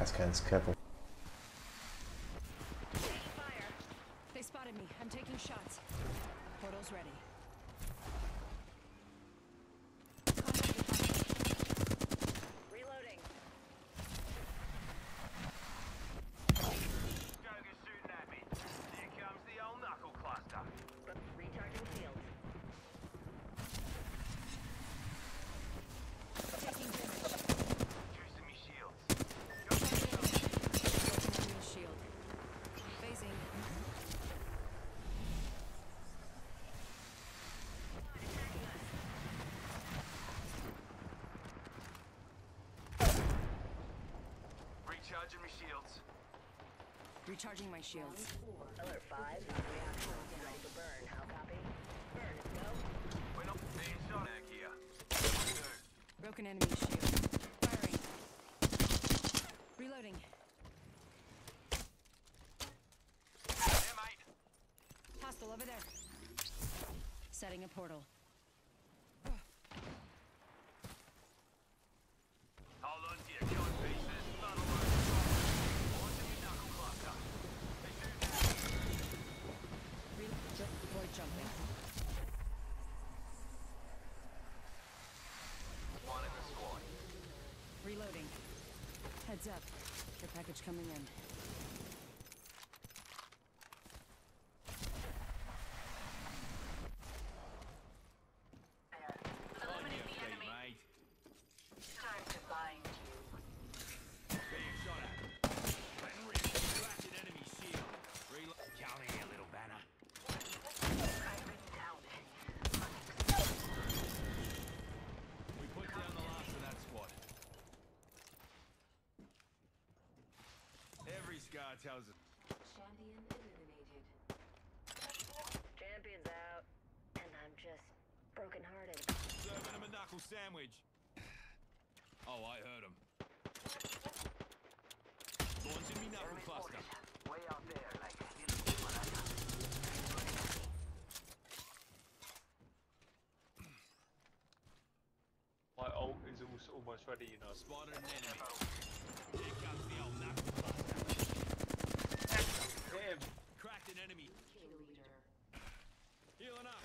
gas cans, careful. Fire. They spotted me. I'm taking shots. Portal's ready. Reloading. Joker's shooting at me. Here comes the old knuckle cluster. Recharging shields. Taking damage. Juicing me shields. Enemy shield. Phasing. Recharging me shields. Recharging my shields. Alert 5, reaction ready to burn. How copy? Burn, go. We're not being shot at here. Broken enemy shield. Firing. Reloading. Yeah, mate. Hostile over there. Setting a portal. Hold on to your gun pieces. None of them. Watching me knuckle cluster. They do that. Deploy jumping. One in the squad. Reloading. Heads up. Your package coming in. Eliminate the enemy. Mate. Time to bind you. Being shot at. Cracking enemy shield. Reload. Come here, little banner. I've been down. We put down the last of that squad. Every scar tells us. Champion eliminated. Champion's out. And I'm just brokenhearted. Serving him a knuckle sandwich. Oh, I heard him. Launching me knuckle cluster. Way out there, like My ult is almost ready, you know. Spotted an enemy. Here comes the old knuckle cluster. Hit him! Cracked an enemy. kill leader. Healing up.